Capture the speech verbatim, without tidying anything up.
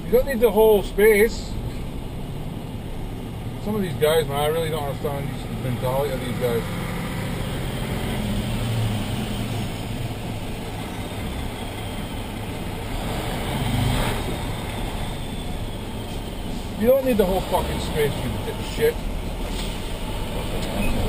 You don't need the whole space. Some of these guys, man, I really don't understand the mentality of these guys. You don't need the whole fucking space, you shit.